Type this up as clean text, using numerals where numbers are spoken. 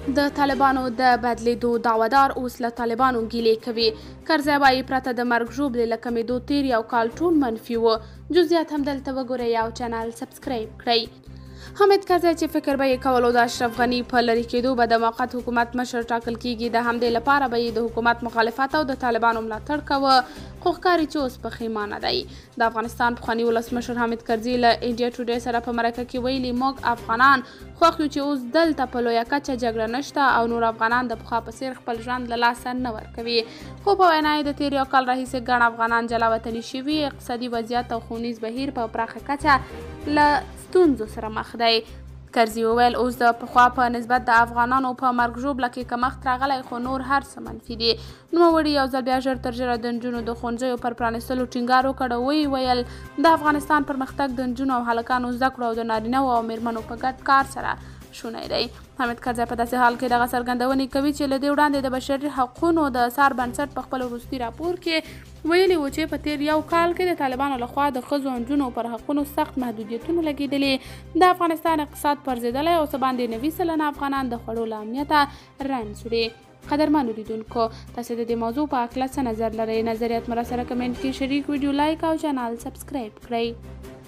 د طالبانو د بدلیدو دعوادار اوس له طالبانو ګیلې کوي. کرزی وایي پرته د مرګ ژوبلې له کمېدو تیر یو کال ټول منفي و. جزئیات همدلته وګورئ او چینل سبسکرایب کړئ. حامد کرزی چې فکر به یې کولو د اشرف غني په لرې کېدو به د موقت حکومت مشر ټاکل کیږي، د همدې لپاره به یې د حکومت مخالفت او د طالبانو ملاتړ کوه، خو ښکاري چې اوس پښیمانه دی. د افغانستان پخواني ولسمشر حامد کرزي له انډیا ټوډے سره په مرکه کې ویلي موږ افغانان خوښ یو چې اوس دلته په لویه کچه جګړه نشته او نور افغانان د پخوا په څیر خپل ژوند له لاسه نه ورکوي. خو په وینا یې د تیر یو کال راهیسې ګڼ افغانان جلا وطني شوي، اقتصادي وضعیت او ښوونیز بهیر په پراخه کچه له ستونزو سره مخ دی. کرزي وویل اوس د پخوا په نسبت د افغانانو په مرګ ژوبله کې کمښت راغلی، خو نور هر څه منفي دي. نوموړي یو ځل بیا ژر تر ژره د نجونو د ښوونځیو پر پرانیستلو ټینګار وکړ. ویې ویل د افغانستان پرمختګ د نجونو او هلکانو زده کړو او د نارینه‌وو او میرمنو په ګډ کار سره شونی دی. حامد کرزی په داسې حال کې دغه څرګندونې کوي چې له دې وړاندې د بشري حقونو د څار بنسټ په خپل وروستي راپور کې ویلي و چې په تیر یو کال کې د طالبانو لخوا د ښځو او نجونو پر حقونو سخت محدودیتونه لګېدلي، د افغانستان اقتصاد پرځېدلی او څه باندې 90 سلنه افغانان د خوړو له امنیته رنځ وړي. قدرمنو لیدونکو، تاسو د دې موضوع په هکله څه نظر لرئ؟ نظریات مو راسره کمنټ کې شریک، ویډیو لایک او چینل سبسکرایب کړئ.